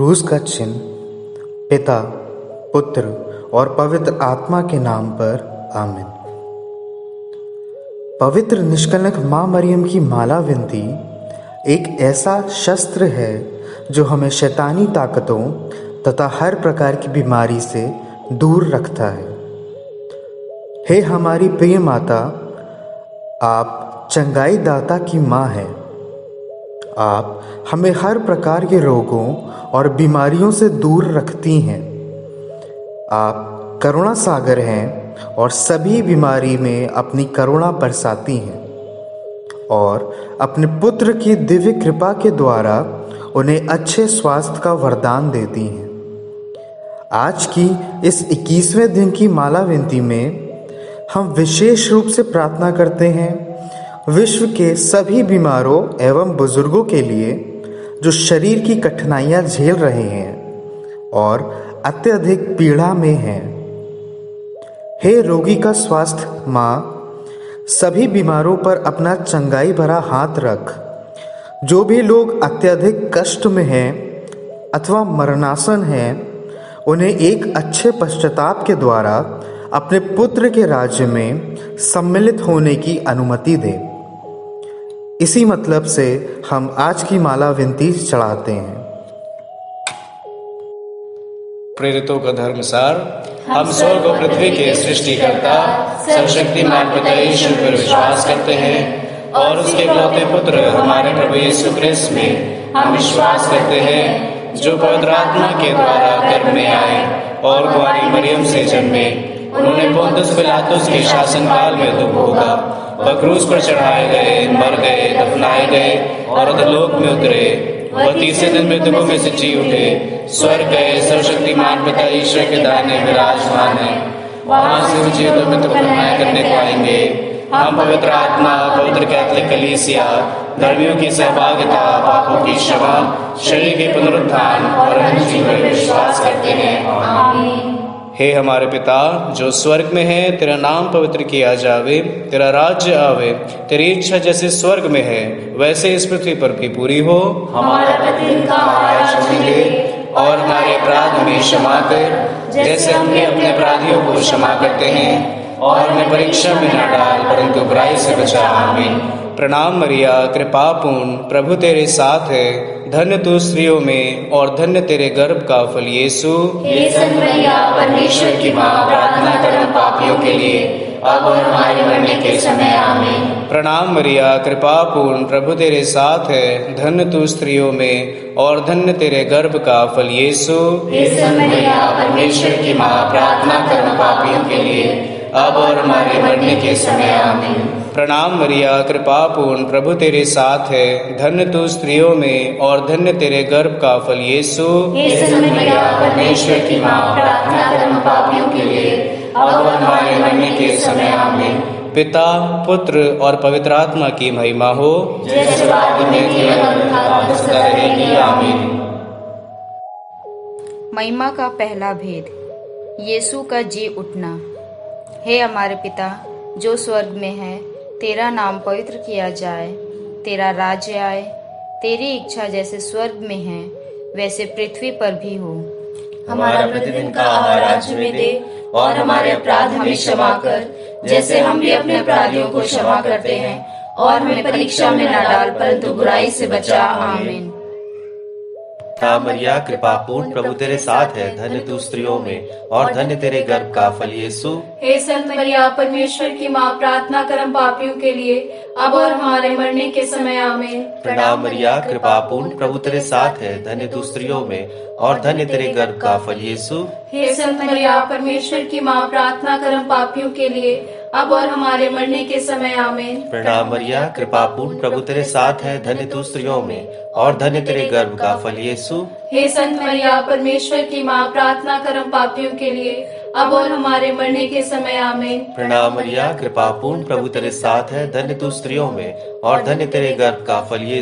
क्रूस का चिन्ह पिता, पुत्र और पवित्र आत्मा के नाम पर आमीन। पवित्र निष्कलंक माँ मरियम की माला विनती एक ऐसा शस्त्र है जो हमें शैतानी ताकतों तथा हर प्रकार की बीमारी से दूर रखता है। हे हमारी प्रिय माता, आप चंगाई दाता की माँ हैं। आप हमें हर प्रकार के रोगों और बीमारियों से दूर रखती हैं। आप करुणा सागर हैं और सभी बीमारी में अपनी करुणा बरसाती हैं और अपने पुत्र की दिव्य कृपा के द्वारा उन्हें अच्छे स्वास्थ्य का वरदान देती हैं। आज की इस 21वें दिन की माला विनती में हम विशेष रूप से प्रार्थना करते हैं विश्व के सभी बीमारों एवं बुजुर्गों के लिए जो शरीर की कठिनाइयां झेल रहे हैं और अत्यधिक पीड़ा में हैं। हे रोगी का स्वास्थ्य माँ, सभी बीमारों पर अपना चंगाई भरा हाथ रख। जो भी लोग अत्यधिक कष्ट में हैं अथवा मरणासन हैं, उन्हें एक अच्छे पश्चाताप के द्वारा अपने पुत्र के राज्य में सम्मिलित होने की अनुमति दे। इसी मतलब से हम आज की माला विनती चढ़ाते हैं। प्रेरितों का धर्मसार। हम स्वर्ग और पृथ्वी के सृष्टिकर्ता सर्वशक्तिमान पिता ईश्वर पर विश्वास करते हैं और उसके इकलौते पुत्र हमारे प्रभु यीशु क्रिस्त में हम विश्वास करते हैं, जो पवित्र आत्मा के द्वारा गर्भ में आए और कुंवारी मरियम से जन्मे। उन्होंने पोंतुस पिलातुस के शासनकाल में दुख भोगा, वह क्रूस पर चढ़ाए गए, मर गए, दफनाए गए और अधोलोक में उतरे। वह तीसरे दिन मृतकों में से जी उठे, स्वर्ग गए, सर्वशक्तिमान पिता ईश्वर के दाहिने विराजमान है। वहां से जीवितों में तुम न्याय करने को आएंगे। हम पवित्र आत्मा, पवित्र कैथोलिक कलीसिया, धर्मियों की सहभागिता, पापों की क्षमा, शरीर के पुनरुत्थान और अनंत जीवन में विश्वास करते हैं। आमीन। हे हमारे पिता जो स्वर्ग में है, तेरा नाम पवित्र किया जावे, तेरा राज्य आवे, तेरी इच्छा जैसे स्वर्ग में है वैसे इस पृथ्वी पर भी पूरी हो। हमारा प्रतिदिन का आहार हमें दे और हमारे अपराध हमें क्षमा कर, जैसे हम भी अपने अपराधियों को क्षमा करते हैं, और हमें परीक्षा में न डाल परंतु बुराई से बचा। आमीन। प्रणाम मरिया, कृपा पूर्ण, प्रभु तेरे साथ है, धन्य तू स्त्रियों में और धन्य तेरे गर्भ का फल यीशु। हे संत मरिया, परमेश्वर की माँ, प्रार्थना करो पापियों के लिए अब और हमारे मरने के समय। आमीन। प्रणाम मरिया, कृपा पूर्ण, प्रभु तेरे साथ है, धन्य तू स्त्रियों में और धन्य तेरे गर्भ का फल यीशु। हे संत मरिया, परमेश्वर की माँ, प्रार्थना करो पापियों के लिए अब और हमारे मरने के समय। आमीन। प्रणाम मरिया, कृपा पूर्ण, प्रभु तेरे साथ है, धन्य तू स्त्रियों में और धन्य तेरे गर्भ का फल यीशु। हे संत मरिया, परमेश्वर की माँ, प्रार्थना करो पापियों के लिए अब और हमारे मरने के समय। आमीन। पिता, पुत्र और पवित्र आत्मा की महिमा हो, जैसे आदि में थी और सदा रहेगी। आमीन। महिमा का पहला भेद, यीशु का जी उठना। हे हमारे पिता जो स्वर्ग में है, तेरा नाम पवित्र किया जाए, तेरा राज्य आए, तेरी इच्छा जैसे स्वर्ग में है वैसे पृथ्वी पर भी हो। हमारा प्रतिदिन का आहार आज हमें दे और हमारे अपराध हमें क्षमा कर, जैसे हम भी अपने अपराधियों को क्षमा करते हैं, और हमें परीक्षा में न डाल परंतु बुराई से बचा। आमीन। मरिया, कृपा पूर्ण, प्रभु तेरे साथ है, धन्य तू स्त्रियों में और धन्य तेरे गर्भ का फल यीशु। हे संत मरिया, परमेश्वर की माँ, प्रार्थना करम पापियों के लिए अब और हमारे मरने के समय। आमीन। प्रणाम मरिया, कृपा पूर्ण, प्रभु तेरे साथ है, धन्य तू स्त्रियों में और धन्य तेरे गर्भ का फल यीशु। हे संत मरिया, परमेश्वर की माँ, प्रार्थना करम पापियों के लिए अब और हमारे मरने के समय। आमीन। प्रणाम मरिया, कृपा पूर्ण, प्रभु तेरे साथ है, धन्य तू स्त्रियों में और धन्य तेरे गर्भ का फल यीशु। हे संत मरिया, परमेश्वर की माँ, प्रार्थना करम पापियों के लिए अब और हमारे मरने के समय। आमीन। प्रणाम मरिया, कृपा पूर्ण, प्रभु तेरे साथ है, धन्य तू स्त्रियों में और धन्य तेरे गर्भ का फल यीशु।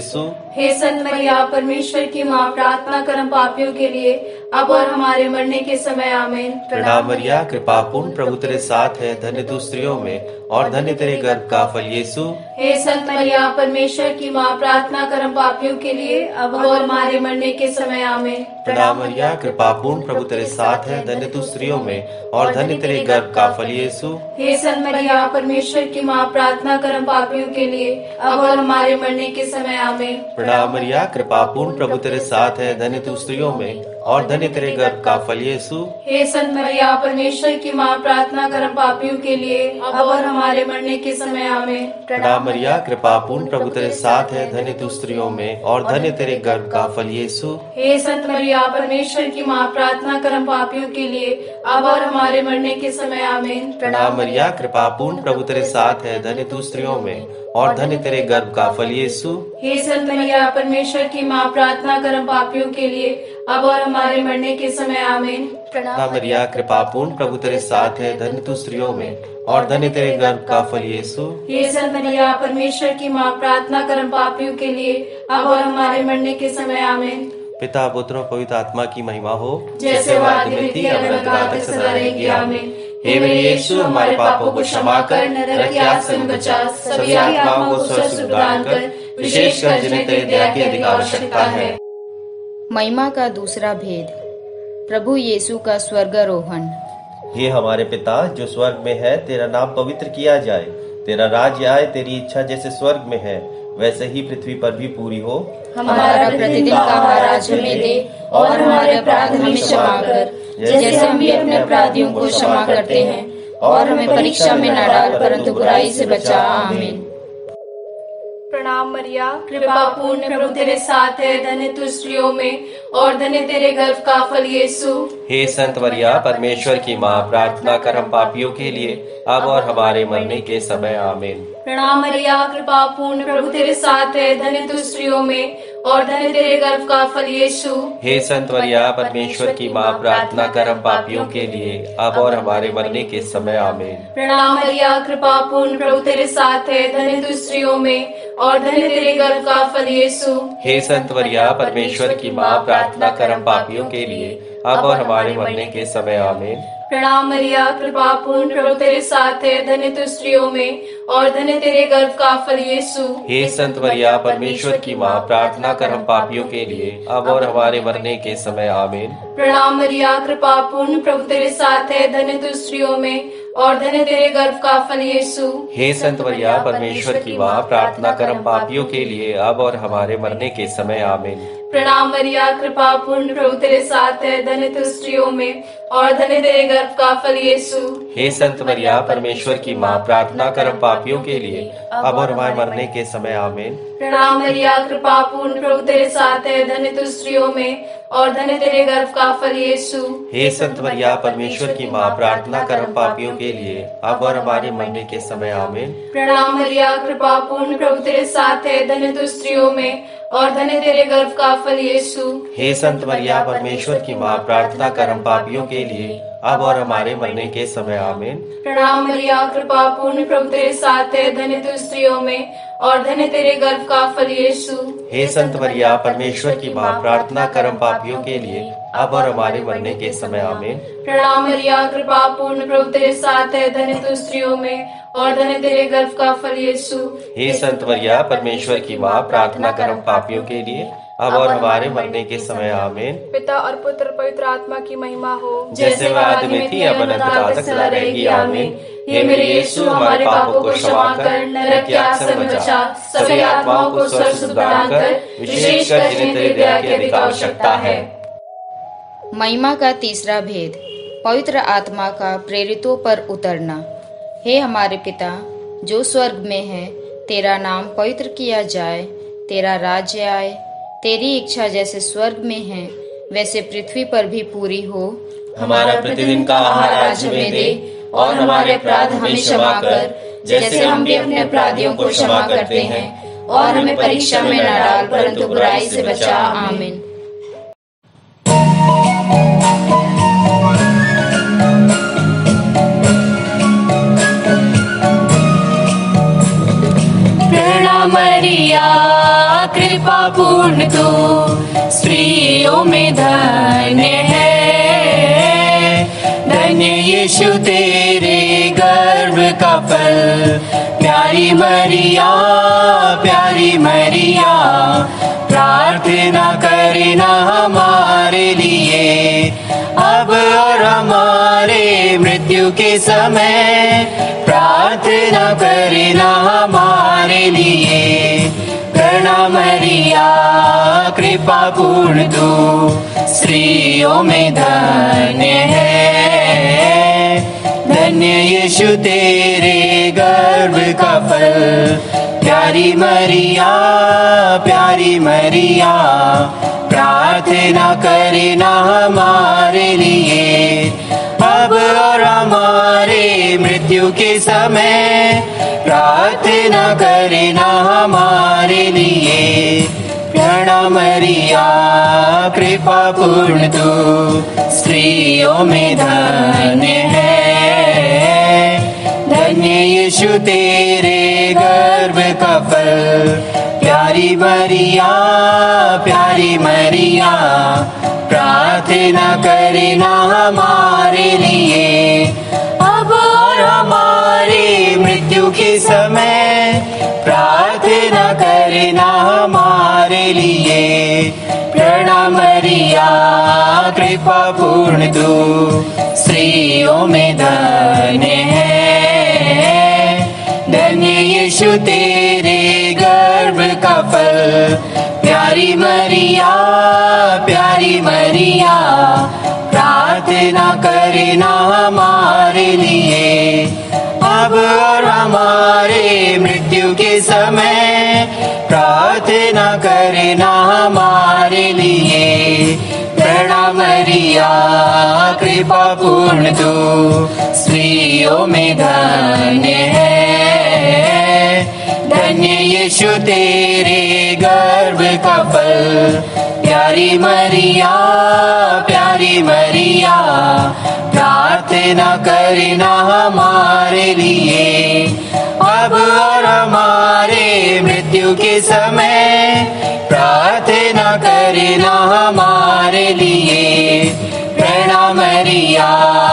हे संत मरिया परमेश्वर की माँ, प्रार्थना कर हम पापियों के लिए अब और हमारे मरने के समय आमीन। प्रणाम मरिया, कृपा पूर्ण, प्रभु तेरे साथ है, धन्य तू स्त्रियों में और धन्य तेरे गर्भ का फल यीशु। हे संत मरिया परमेश्वर की माँ, प्रार्थना कर हम पापियों के लिए अब और हमारे मरने के समय आमीन। प्रणाम मरिया, कृपा पूर्ण, प्रभु तेरे साथ है, धन्य तू स्त्रियों में और धन्य तेरे गर्भ का फल यीशु। हे संत मरिया परमेश्वर की माँ, प्रार्थना कर हम पापियों के लिए अब और हमारे मरने के समय आमीन। प्रणाम मरिया, कृपा पूर्ण, प्रभु तेरे साथ है, धन्य तू स्त्रियों में और धन्य तेरे गर्भ का फल यीशु। हे संत मरिया परमेश्वर की माँ, प्रार्थना कर हम पापियों के लिए अब और हमारे मरने के समय आमीन। प्रणाम मरिया, कृपा पूर्ण, प्रभु तेरे साथ है, धन्य तू स्त्रियों में और धन्य तेरे गर्भ का फल यीशु। हे संत मरिया परमेश्वर की माँ, प्रार्थना कर हम पापियों के लिए अब और हमारे मरने के समय आमीन। प्रणाम मरिया, कृपा पूर्ण, प्रभु तेरे साथ है, धन्य तू स्त्रियों में और धन्य तेरे गर्भ का फल यीशु। हे संत मरिया परमेश्वर की माँ, प्रार्थना कर हम पापियों के लिए अब और हमारे मरने के समय आमीन। प्रणाम मरिया, कृपा पूर्ण, प्रभु तेरे साथ है, धन्य तू स्त्रियों में और धन्य तेरे गर्भ का फल यीशु। हे संत मरिया परमेश्वर की माँ, प्रार्थना कर हम पापियों के लिए अब और हमारे मरने के समय आमीन। पिता, पुत्र और पवित्र आत्मा की महिमा हो, जैसे वह आदि में थी अब अनंत तक सदा रहेगी आमीन। हे मेरे यीशु, हमारे पापों को क्षमा कर, नरक की आग से बचा, सभी आत्माओं को स्वर्ग सुख प्रदान कर, विशेषकर जिन्हें तेरी दया की अधिक आवश्यकता है। महिमा का दूसरा भेद, प्रभु यीशु का स्वर्गारोहण। हे हमारे पिता जो स्वर्ग में है, तेरा नाम पवित्र किया जाए, तेरा राज्य आए, तेरी इच्छा जैसे स्वर्ग में है वैसे ही पृथ्वी पर भी पूरी हो। हमारा प्रतिदिन का आहार आज हमें दे और हमारे अपराध हमें क्षमा कर, जैसे हम भी अपने अपराधियों को क्षमा करते हैं, और हमें परीक्षा में न डाल परंतु बुराई से बचा। आमीन। प्रणाम मरिया, कृपा पूर्ण, प्रभु तेरे साथ है, धन्य तू स्त्रियों में और धन्य तेरे गर्भ का फल यीशु। हे संत मरिया परमेश्वर की माँ, प्रार्थना कर हम पापियों के लिए अब और हमारे मरने के समय आमीन। प्रणाम मरिया, कृपा पूर्ण, प्रभु तेरे साथ है, धन्य तू स्त्रियों में और धन्य तेरे गर्भ का फल यीशु। हे संत मरिया परमेश्वर की माँ, प्रार्थना कर हम पापियों के लिए अब और हमारे मरने के समय आमीन। प्रणाम मरिया, कृपा पूर्ण, प्रभु तेरे साथ है, धन्य तू स्त्रियों में और धन्य तेरे गर्भ का फल यीशु। हे संत मरिया परमेश्वर की माँ, प्रार्थना कर हम पापियों के लिए अब और हमारे मरने के समय आमीन। प्रणाम मरिया, कृपा पूर्ण, प्रभु तेरे साथ है, धन्य तू स्त्रियों में और धन्य तेरे गर्भ का फल यीशु। हे संत मरिया परमेश्वर की माँ, प्रार्थना कर हम पापियों के लिए अब और हमारे मरने के समय आमीन। प्रणाम मरिया, कृपा पूर्ण, प्रभु तेरे साथ है, धन्य तू स्त्रियों में और धन्य तेरे गर्भ का फल यीशु। हे संत मरिया परमेश्वर की माँ, प्रार्थना कर हम पापियों के लिए अब और हमारे मरने के समय आमीन। प्रणाम मरिया, कृपा पूर्ण, प्रभु तेरे साथ है, धन्य तू स्त्रियों में और धन्य तेरे गर्भ का फल यीशु। हे संत मरिया परमेश्वर की माँ, प्रार्थना कर हम पापियों के लिए अब और हमारे मरने के समय आमीन। प्रणाम मरिया, कृपा पूर्ण, प्रभु तेरे साथ है, धन्य तू स्त्रियों में और धन्य तेरे गर्भ का फल यीशु। हे संत मरिया परमेश्वर की माँ, प्रार्थना कर हम पापियों के लिए अब और हमारे मरने के समय आमीन। प्रणाम मरिया, कृपा पूर्ण, प्रभु तेरे साथ है, धन्य तू स्त्रियों में और धन्य तेरे गर्भ का फल यीशु। हे संत मरिया परमेश्वर की माँ, प्रार्थना कर हम पापियों के लिए अब और हमारे मरने के समय आमीन। प्रणाम मरिया, कृपा पूर्ण, प्रभु तेरे साथ है, धन्य तू स्त्रियों में और धन्य तेरे गर्भ का फल यीशु। हे संत मरिया परमेश्वर की माँ, प्रार्थना कर हम पापियों के लिए अब और हमारे मरने के समय आमीन। प्रणाम मरिया, कृपा पूर्ण, प्रभु तेरे साथ है, धन्य तू स्त्रियों में और धन्य तेरे गर्भ का फल यीशु। हे संत मरिया परमेश्वर की माँ, प्रार्थना कर हम पापियों के लिए अब और हमारे मरने के समय आमीन। पिता और पुत्र पवित्र आत्मा की महिमा हो, जैसे वह आदि में थी अब अनंत काल तक सदा रहेगी आमीन। हे मेरे यीशु, हमारे पापों को क्षमा कर, नरक की आग से बचा, सभी आत्माओं को स्वर्ग सुख प्रदान कर, विशेषकर जिन्हें तेरी दया की अधिक आवश्यकता है। महिमा का तीसरा भेद, पवित्र आत्मा का प्रेरितों पर उतरना। हे हमारे पिता जो स्वर्ग में है, तेरा नाम पवित्र किया जाए, तेरा राज्य आए, तेरी इच्छा जैसे स्वर्ग में है वैसे पृथ्वी पर भी पूरी हो। हमारा प्रतिदिन का आहार आज हमें दे और हमारे अपराध हमें क्षमा कर, जैसे हम भी अपने अपराधियों को क्षमा करते हैं, और हमें परीक्षा में न डाल परंतु बुराई से बचा। आमीन। मरिया कृपा पूर्ण तू स्त्रियों में धन्य है। धन्य यीशु तेरे गर्भ का फल, प्यारी मरिया, प्यारी मरिया, प्रार्थना करना हमारे लिए अब और हमारे मृत्यु के समय, प्रार्थना करना हमारे लिए। प्रणाम मरिया, कृपा पूर्ण तू स्त्रियों में धन्य है। धन्य यीशु तेरे गर्भ का फल, प्यारी मरिया, प्यारी मरिया, प्रार्थना करना हमारे लिए अब और हमारे मृत्यु के समय, प्रार्थना करना हमारे लिए। प्रणाम मरिया, कृपा पूर्ण तू स्त्रियों में धन्य है। धन्य यीशु तेरे गर्भ का फल, प्यारी मरिया, प्यारी मरिया, प्रार्थना करना हमारे लिए अब और हमारे मृत्यु के समय, प्रार्थना करना हमारे लिए। प्रणाम मरिया, कृपा पूर्ण तू स्त्रियों में धन्य है। धन्य यीशु तेरे गर्भ का फल, प्यारी मरिया, प्यारी मरिया, प्रार्थना करना हमारे लिए अब और हमारे मृत्यु के समय, प्रार्थना करना हमारे लिए। प्रणाम मरिया, कृपा पूर्ण तू स्त्रियों में धन्य है। धन्य यीशु तेरे गर्भ का फल, प्यारी मरिया, प्यारी मरिया, प्रार्थना करना हमारे लिए अब और हमारे मृत्यु के समय, प्रार्थना करना हमारे लिए। प्रणाम मरिया,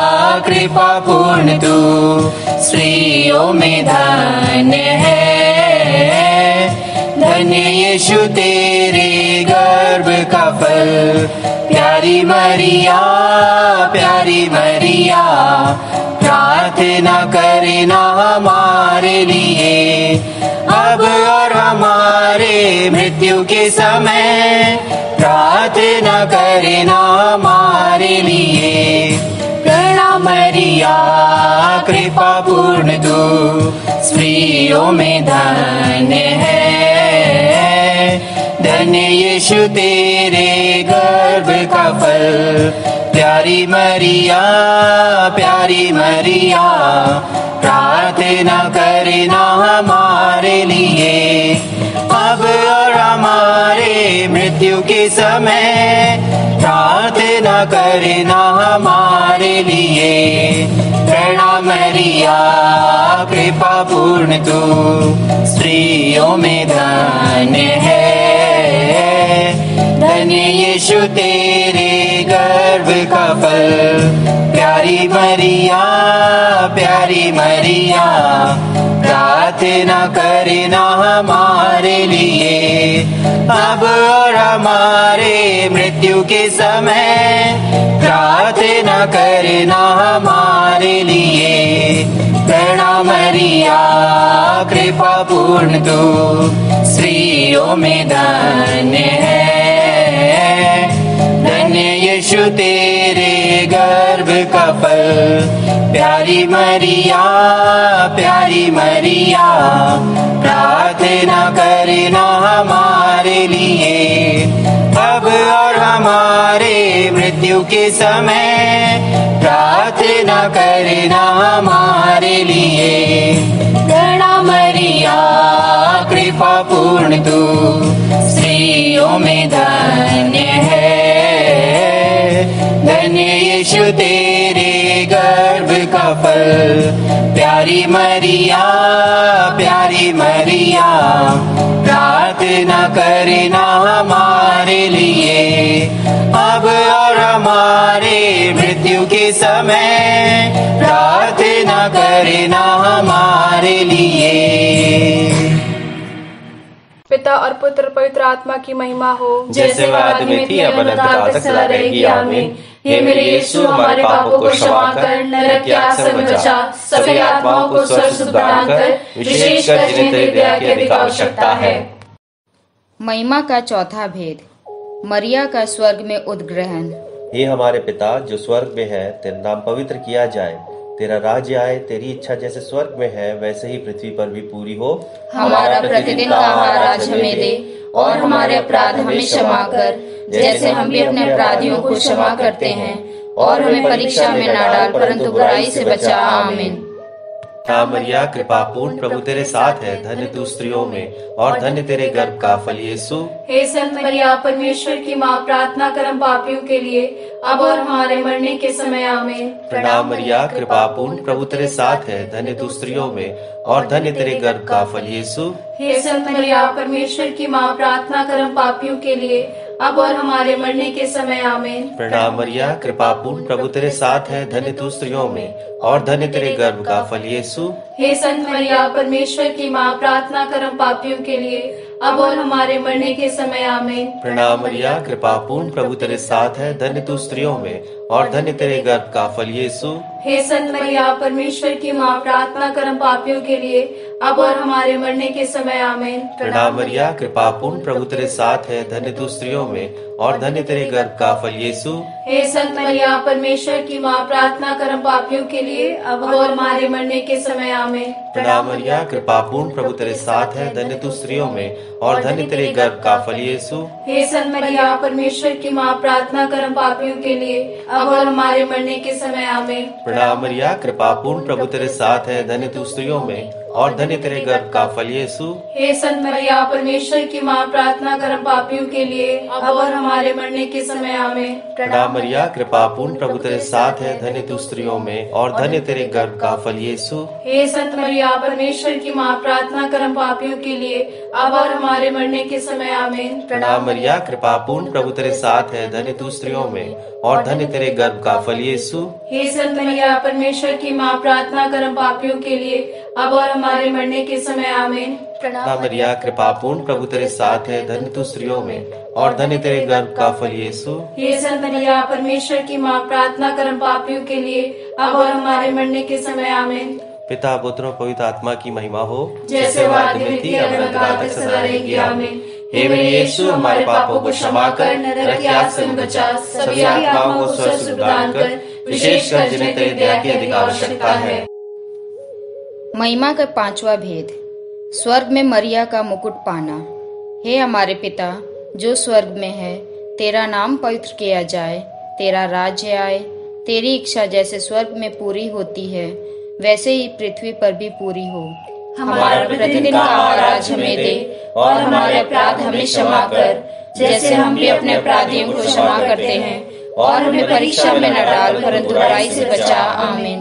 कृपा पूर्ण तू स्त्रियों में धन्य है। धन्य यीशु तेरे गर्भ का फल, प्यारी मरिया, प्यारी मरिया, प्रार्थना करना हमारे लिए अब और हमारे मृत्यु के समय, प्रार्थना करना हमारे लिए। प्रणाम मरिया, कृपा पूर्ण तू स्त्रियों में धन्य है। धन्य यीशु तेरे गर्भ का फल, प्यारी मरिया, प्यारी मरिया, प्रार्थना करना हमारे लिए अब और हमारे मृत्यु के समय, प्रार्थना करना हमारे लिए। प्रणाम मरिया, कृपा पूर्ण तू स्त्रियों में धन्य है। धन्य यीशु तेरे गर्भ का फल, प्यारी मरिया, प्यारी मरिया, प्रार्थना करना हमारे लिए अब और हमारे मृत्यु के समय, प्रार्थना करना हमारे लिए। प्रणाम मरिया, कृपा पूर्ण तू स्त्रियों में धन्य है। धन्य यीशु तेरे गर्भ का फल, प्यारी मरिया, प्यारी मरिया, प्रार्थना करना हमारे लिए अब और हमारे मृत्यु के समय, प्रार्थना करना हमारे लिए। प्रणाम मरिया, कृपा पूर्ण तू स्त्रियों में धन्य है। धन्य यीशु तेरे गर्भ का फल। प्यारी मरिया, प्यारी मरिया, प्रार्थना करना हमारे लिए, अब और हमारे मृत्यु के समय, प्रार्थना करना हमारे लिए। पिता और पुत्र पवित्र आत्मा की महिमा हो, जैसे वह आदि में थी अब अनंत काल तक सदा रहेगी। आमीन। हे मेरे यीशु, हमारे पापों को क्षमा कर, नरक की आग से बचा, सभी आत्माओं को स्वर्ग सुख प्रदान कर, विशेषकर जिन्हें तेरी दया की अधिक आवश्यकता है। महिमा का चौथा भेद, मरिया का स्वर्ग में उद्ग्रहण। हे हमारे पिता जो स्वर्ग में है, तेरा नाम पवित्र किया जाए, तेरा राज्य आए, तेरी इच्छा जैसे स्वर्ग में है वैसे ही पृथ्वी पर भी पूरी हो। हमारा प्रतिदिन का आहार आज हमें दे, और हमारे अपराध हमें क्षमा कर, जैसे हम भी अपने अपराधियों को क्षमा करते हैं, और हमें परीक्षा में न डाल, परंतु बुराई से बचा। आमीन। मरिया कृपा पूर्ण, प्रभु तेरे साथ है, धन्य तू स्त्रियों में, और धन्य तेरे गर्भ का फल यीशु। हे संत मरिया, परमेश्वर की माँ, प्रार्थना कर हम पापियों के लिए, अब और हमारे मरने के समय। आमीन। प्रणाम मरिया कृपा पूर्ण, प्रभु तेरे साथ है, धन्य तू स्त्रियों में, और धन्य तेरे गर्भ का फल यीशु। हे संत मरिया, परमेश्वर की माँ, प्रार्थना कर हम पापियों के लिए, अब और हमारे मरने के समय। आमीन। प्रणाम मरिया कृपा पूर्ण, प्रभु तेरे साथ है, धन्य तू स्त्रियों में, और धन्य तेरे गर्भ का फल यीशु। हे संत मरिया, परमेश्वर की माँ, प्रार्थना कर हम पापियों के लिए, अब और हमारे मरने के समय। आमीन। प्रणाम मरिया कृपा पूर्ण, प्रभु तेरे साथ है, धन्य तू स्त्रियों में, और धन्य तेरे गर्भ का फल यीशु। हे संत मरिया, परमेश्वर की माँ, प्रार्थना कर हम पापियों के लिए, अब और हमारे मरने के समय। आमीन। प्रणाम मरिया कृपा पूर्ण, प्रभु तेरे साथ है, धन्य तू स्त्रियों में, और धन्य तेरे गर्भ का फल यीशु। हे संत मरिया, परमेश्वर की माँ, प्रार्थना कर हम पापियों के लिए, अब और हमारे मरने के समय। आमीन। प्रणाम मरिया कृपा पूर्ण, प्रभु तेरे साथ है, धन्य तू स्त्रियों में, और धन्य तेरे गर्भ का फल यीशु। हे संत मरिया, परमेश्वर की माँ, प्रार्थना कर हम पापियों के लिए, अब और हमारे मरने के समय। आमीन। प्रणाम मरिया कृपा पूर्ण, प्रभु तेरे साथ है, धन्य तू स्त्रियों में, और धन्य तेरे गर्भ का फल यीशु। हे संत मरिया, परमेश्वर की माँ, प्रार्थना कर हम पापियों के लिए, अब और हमारे मरने के समय। आमीन। प्रणाम मरिया कृपा पूर्ण, प्रभु तेरे साथ है, धन्य तू स्त्रियों में, और धन्य तेरे गर्भ का फल यीशु। हे संत मरिया, परमेश्वर की माँ, प्रार्थना कर हम पापियों के लिए, अब और हमारे मरने के समय। आमीन। प्रणाम मरिया कृपा पूर्ण, प्रभु तेरे साथ है, धन्य तू स्त्रियों में, और धन्य तेरे गर्भ का फल यीशु। हे संत मरिया, परमेश्वर की माँ, प्रार्थना कर हम पापियों के लिए, अब और हमारे मरने के समय। आमीन। प्रणाम मरिया कृपा पूर्ण, प्रभु तेरे साथ है, धन्य तू स्त्रियों में, और धन्य तेरे गर्भ का फल यीशु। हे संत मरिया, परमेश्वर की माँ, प्रार्थना कर हम पापियों के लिए, अब और हमारे मरने के समय। आमीन। पिता पुत्र और पवित्र आत्मा की महिमा हो, जैसे वह आदि में थी, अब अनंत काल तक सदा रहेगी। आमीन। हे मेरे यीशु, हमारे पापों को क्षमा कर, नरक की आग से बचा, सभी आत्माओं को स्वर्ग सुख प्रदान कर, विशेषकर जिन्हें तेरी दया की अधिक आवश्यकता है। महिमा का पांचवा भेद, स्वर्ग में मरिया का मुकुट पाना। हे हमारे पिता जो स्वर्ग में है, तेरा नाम पवित्र किया जाए, तेरा राज्य आए, तेरी इच्छा जैसे स्वर्ग में पूरी होती है वैसे ही पृथ्वी पर भी पूरी हो। हमारा प्रतिदिन का आहार आज हमें दे, और हमारे अपराध हमें क्षमा कर, जैसे हम भी अपने अपराधियों को क्षमा करते हैं, और हमें परीक्षा में न डाल, परंतु बुराई से बचा। आमीन।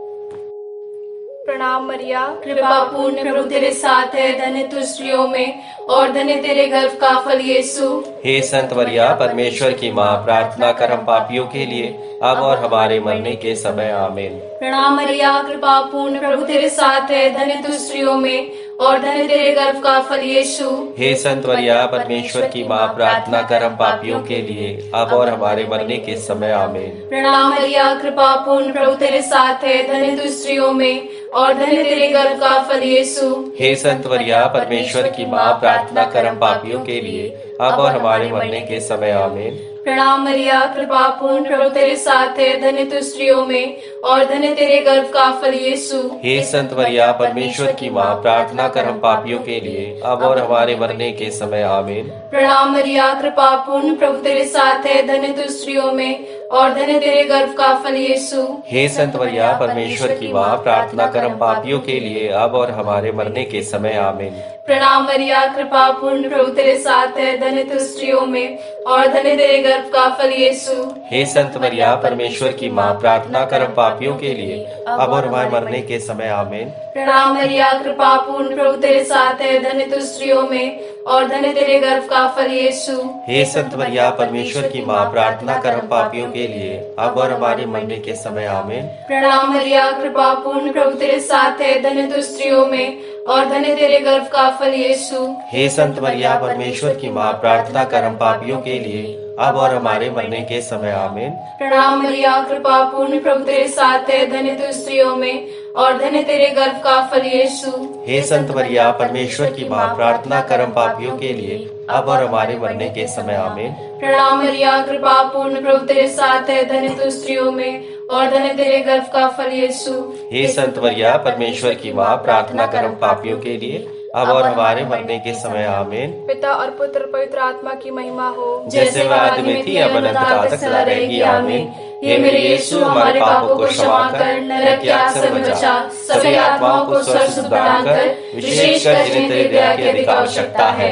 प्रणाम मरिया, कृपा पूर्ण, प्रभु तेरे साथ है, धन्य तू स्त्रियों में, और धन्य तेरे गर्भ का फल यीशु। हे संत मरिया, परमेश्वर की माँ, प्रार्थना कर हम पापियों के लिए, अब और हमारे मरने के समय। आमीन। प्रणाम मरिया, कृपा पूर्ण, प्रभु तेरे साथ है, धन्य तू स्त्रियों में, और धन्य तेरे गर्भ का फल यीशु। हे संत मरिया, परमेश्वर की माँ, प्रार्थना कर हम पापियों के लिए, अब और हमारे मरने के समय। आमीन। प्रणाम मरिया, कृपा पूर्ण, प्रभु तेरे साथ है, धन्य तू स्त्रियों में, और धन्य तेरे गर्भ का फल यीशु। हे संत मरिया, परमेश्वर की माँ, प्रार्थना कर हम पापियों के लिए, अब और हमारे मरने के समय। आमीन। प्रणाम मरिया, कृपा पूर्ण, प्रभु तेरे साथ है, धन्य तू स्त्रियों में, और धन्य तेरे गर्भ का फल यीशु। हे संत मरिया, परमेश्वर की माँ, प्रार्थना कर हम पापियों के लिए, अब और हमारे मरने के समय। आमीन। प्रणाम मरिया, कृपा पूर्ण, प्रभु तेरे साथ है, धन्य तू स्त्रियों में, और धन्य तेरे गर्भ का फल यीशु। हे संत मरिया परमेश्वर की माँ, प्रार्थना कर हम पापियों के लिए अब और हमारे मरने के समय आमीन। प्रणाम मरिया, कृपा पूर्ण, प्रभु तेरे साथ है, धन्य तू स्त्रियों में और धन्य तेरे गर्भ का फल यीशु। हे संत मरिया परमेश्वर की माँ, प्रार्थना कर हम पापियों के लिए अब और हमारे मरने के समय आमीन। प्रणाम मरिया, कृपा पूर्ण, प्रभु तेरे साथ है, धन्य तू स्त्रियों में और धन्य तेरे गर्भ का फल यीशु। हे संत मरिया परमेश्वर की माँ, प्रार्थना कर हम पापियों के लिए अब और हमारे मरने के समय आमीन। प्रणाम मरिया, कृपा पूर्ण, प्रभु तेरे साथ है, धन्य तू स्त्रियों में और धन्य तेरे गर्भ का फल यीशु। हे संत मरिया परमेश्वर की माँ, प्रार्थना कर हम पापियों के लिए अब और हमारे मरने के समय आमीन। प्रणाम मरिया, कृपा पूर्ण, प्रभु तेरे साथ है, धन्य तू स्त्रियों में और धन्य तेरे गर्भ का फल यीशु। हे संत मरिया परमेश्वर की माँ, प्रार्थना कर हम पापियों के लिए अब और हमारे मरने के समय आमीन। प्रणाम मरिया, कृपा पूर्ण, प्रभु तेरे साथ है, धन्य तू स्त्रियों में और धन्य तेरे गर्भ का फल यीशु। हे संत मरिया परमेश्वर की माँ, प्रार्थना कर हम पापियों के लिए अब और हमारे मरने के समय आमीन। पिता और पुत्र पवित्र आत्मा की महिमा हो, जैसे वह आदि में थी अब अनंत काल तक सदा रहेगी आमीन। हे मेरे यीशु, हमारे पापों को क्षमा कर, नरक की आग से बचा, सभी आत्माओं को स्वर्ग सुख प्रदान कर, विशेषकर जिन्हें तेरी दया की अधिक आवश्यकता है।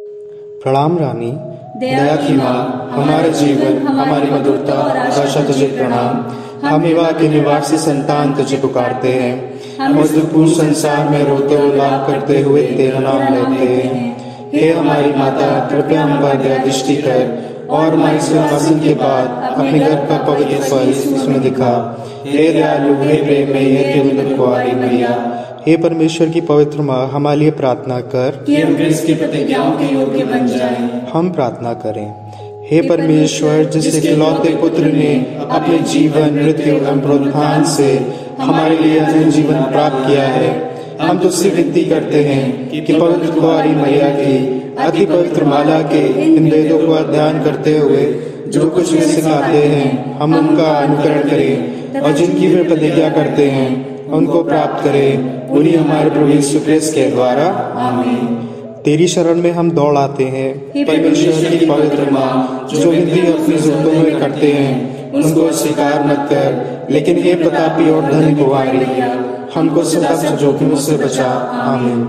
प्रणाम रानी, दया की माँ, हमारे जीवन, हमारी मधुरता आशा तुझे प्रणाम। हम विवाह के निवासी संतान तुझे पुकारते हैं, हम उस दुखपूर्ण संसार में रोते और लाभ करते हुए तेरा नाम लेते हैं। हे हमारी माता, कृपया हम पर दया दृष्टि कर और हमारी स्वर्गवासन के बाद अपने घर का पवित्र फल उसमें दिखा। हे दयालु, हे प्रेम में, हे केवल कुंवारी मैया, हे परमेश्वर की पवित्र माँ, हमारे लिए प्रार्थना कर कि हम क्रिस्त की प्रतिज्ञाओं के योग्य बन जाएं। हम प्रार्थना करें। हे परमेश्वर, जिस इकलौते पुत्र ने अपने जीवन, मृत्यु एवं पुनरुत्थान से हमारे लिए अनंत जीवन प्राप्त किया है, हम तुझसे विनती करते हैं कि पवित्र कुंवारी मैया की अति पवित्र माला के इन वेदों को अध्ययन करते हुए जो कुछ वे सिखाते हैं, हम उनका अनुकरण करें और जिनकी वे प्रतिज्ञा करते हैं उनको प्राप्त करें, उन्हीं हमारे प्रभु यीशु क्रिस्त के द्वारा आमीन। तेरी शरण में हम दौड़ आते हैं, परमेश्वर की पवित्र माँ, जो विनती अपनी जरूरतों में करते हैं उनको स्वीकार मत कर, लेकिन हे प्रतापी और धन्य कुंवारी, हमको सदा जोखिम से बचा। आमीन।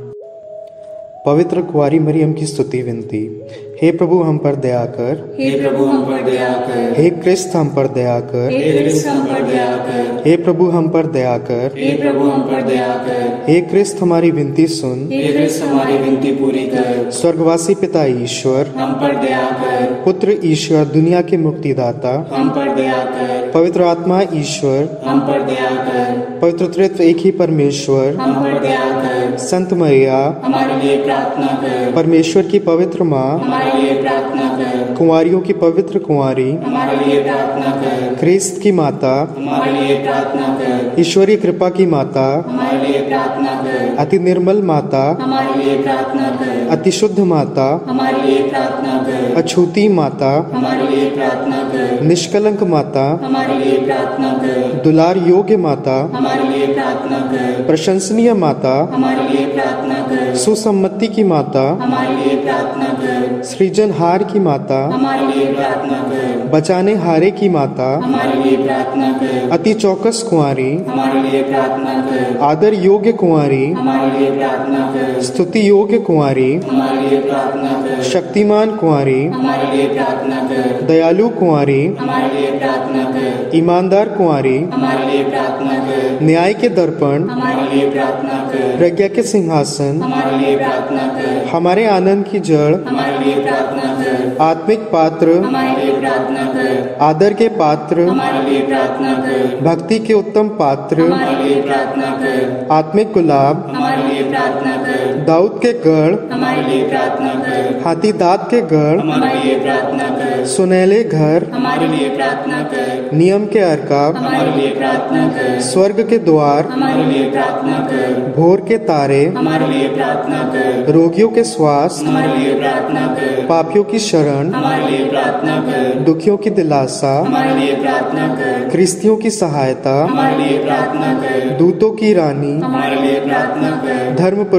पवित्र कुंवारी मरियम की स्तुति विनती। हे प्रभु हम पर दया कर, हे प्रभु हम पर दया कर, हे क्रिस्त हम पर दया कर, हे क्रिस्त हम पर दया कर, हे प्रभु हम पर दया कर, हे प्रभु हम पर दया कर, हे क्रिस्त हमारी विनती सुन, हे क्रिस्त हमारी विनती पूरी कर। स्वर्गवासी पिता ईश्वर, हम पर दया कर, पुत्र ईश्वर दुनिया के मुक्तिदाता, हम पर दया कर, पवित्र आत्मा ईश्वर, हम पर दया कर, पवित्र त्रित्व एक ही परमेश्वर, हम पर दया कर, संत मरिया, हमारे लिए प्रार्थना कर, परमेश्वर की पवित्र माँ, हमारे लिए प्रार्थना कर, कुंवारियों की पवित्र कुंवारी, हमारे लिए प्रार्थना कर, क्रिस्त की माता, हमारे लिए प्रार्थना कर, ईश्वरीय कृपा की माता, हमारे लिए प्रार्थना कर, अति निर्मल माता, हमारे लिए प्रार्थना कर, अति शुद्ध माता, हमारे लिए प्रार्थना कर, अछूती माता, हमारे लिए प्रार्थना कर, निष्कलंक माता, हमारे लिए प्रार्थना कर, दुलार योग्य माता, हमारे लिए प्रार्थना कर, प्रशंसनीय माता, हमारे लिए प्रार्थना कर, सुसम्मति की माता, हमारे लिए प्रार्थना कर, सृजनहार की माता, हमारे लिए प्रार्थना कर, बचाने हारे की माता, हमारे लिए प्रार्थना कर, अति चौकस कुंवारी, हमारे लिए प्रार्थना कर, आदर योग्य कुंवारी, हमारे लिए प्रार्थना कर, स्तुति योग्य कुंवारी, हमारे लिए प्रार्थना कर, शक्तिमान कुंवारी, हमारे लिए प्रार्थना कर, दयालु कुंवारी, हमारे लिए प्रार्थना कर, ईमानदार कुंवारी, हमारे लिए प्रार्थना कर, न्याय के दर्पण, हमारे लिए प्रार्थना कर, प्रज्ञा के सिंहासन, हमारे लिए प्रार्थना कर, हमारे आनंद की जड़, हमारे लिए प्रार्थना कर, आत्मिक पात्र, हमारे लिए प्रार्थना कर, आदर के पात्र, हमारे लिए प्रार्थना कर, भक्ति के उत्तम पात्र, हमारे लिए प्रार्थना कर, आत्मिक गुलाब, हमारे लिए प्रार्थना कर, दाऊद के गढ़, हमारे लिए प्रार्थना कर, हाथी दांत के गढ़, हमारे लिए प्रार्थना कर, सुनहले घर, हमारे लिए प्रार्थना कर, नियम के अर्काब, हमारे लिए प्रार्थना कर, स्वर्ग के द्वार, हमारे लिए प्रार्थना कर, भोर के तारे, हमारे लिए प्रार्थना कर, रोगियों के स्वास्थ्य, हमारे लिए प्रार्थना कर, पापियों की शरण, हमारे लिए प्रार्थना कर, दुखियों की दिलासा, हमारे लिए प्रार्थना कर, क्रिस्तियों की सहायता, हमारे लिए प्रार्थना कर, दूतों की रानी, हमारे लिए प्रार्थना कर, धर्मपुरखों की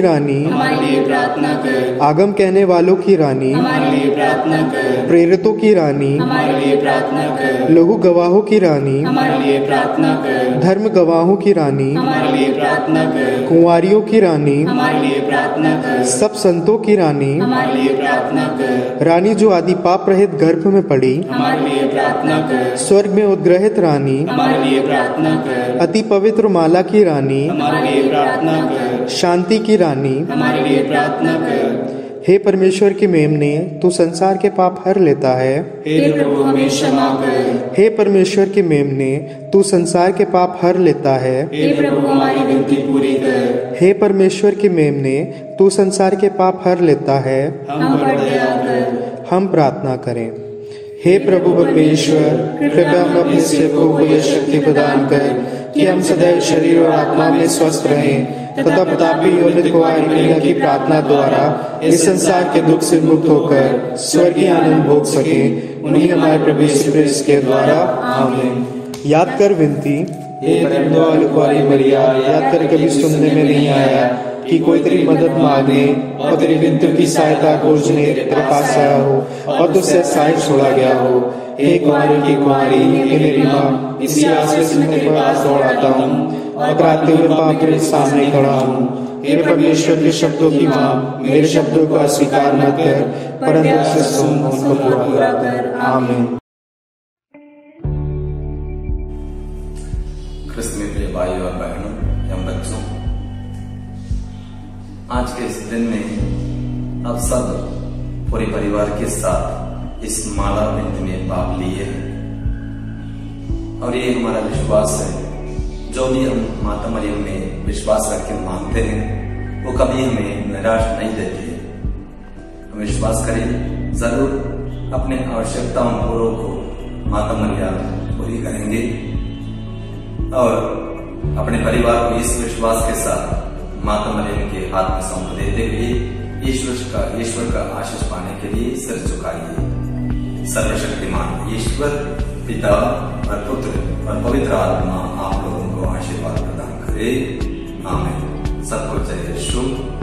रानी हमारे लिए प्रार्थना कर। आगम कहने वालों की रानी हमारे लिए प्रार्थना कर। प्रेरितों की रानी हमारे लिए प्रार्थना कर। लहू गवाहों की रानी हमारे लिए प्रार्थना कर। धर्म गवाहों की रानी हमारे लिए प्रार्थना कर। कुंवारियों की रानी हमारे लिए प्रार्थना कर। सब संतों की रानी हमारे लिए प्रार्थना कर। रानी जो आदि पाप रहित गर्भ में पड़ी हमारे लिए प्रार्थना कर। स्वर्ग में उद्ग्रहित रानी हमारे लिए प्रार्थना कर। अति पवित्र माला की रानी हमारे लिए प्रार्थना कर। शांति की रानी हमारे लिए प्रार्थना कर। हे परमेश्वर की मेमने, तू संसार के पाप हर लेता है। हे प्रभु हमें क्षमा कर। हे परमेश्वर की मेमने, तू संसार के पाप हर लेता है। हे प्रभु हमारी विनती पूरी कर। हे परमेश्वर की मेमने, तू संसार के पाप हर लेता है। हम पर दया कर। हम प्रार्थना करें। हे प्रभु परमेश्वर, कृपया हम अपने सेवकों को यह शक्ति प्रदान कर कि हम सदैव शरीर और आत्मा में स्वस्थ रहें तथा प्रतापी योनित कुमारी मरियम की प्रार्थना द्वारा इस संसार के दुख से मुक्त होकर स्वर्गीय आनंद भोग सके। उन्हीं हमारे प्रभु यीशु क्रिस्त के द्वारा, आमीन। याद कर विनती। हे परम दयालु कुमारी मरिया, याद कर कभी सुनने में नहीं आया कि कोई तेरी मदद मांगने और तेरी विनती की सहायता खोजने तेरे पास आया हो और तुझसे सहायता छोड़ा गया हो। हे कुमारी की कुमारी, हे मेरी माँ, इसी आस से मैं तेरे पास दौड़ाता हूँ और कराते हुए पाप तेरे सामने खड़ा हूँ। हे परमेश्वर के शब्दों की माँ, मेरे शब्दों को अस्वीकार मत कर, परंतु उसे सुन उनको पूरा कर। आमीन। क्रिस्त में प्रिय भाइयों और बहनों एवं बच्चों, आज के इस दिन में आप सब पूरे परिवार के साथ इस माला विनती में भाग लिए हैं और ये हमारा विश्वास है, जो भी हम माता मरियम में विश्वास रख के मांगते हैं वो कभी हमें निराश नहीं देती है। हम विश्वास करें जरूर अपने आवश्यकताओं पूरों को माता मरियम पूरी करेंगे और अपने परिवार को इस विश्वास के साथ माता मरियम के हाथ में सौंप देते हुए ईश्वर का आशीष पाने के लिए सिर झुकाइए। सर्वशक्तिमान ईश्वर पिता और पुत्र और पवित्र आत्मा आप लोगों को आशीर्वाद प्रदान करे। आमीन। सबको जय यीशु।